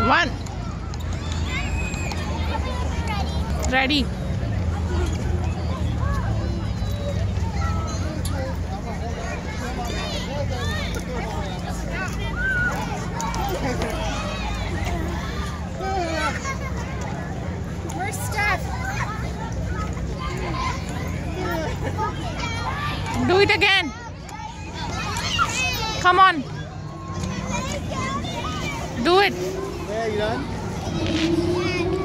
One. Ready. Where's Steph? Do it again. Come on. Do it. Yeah, you done?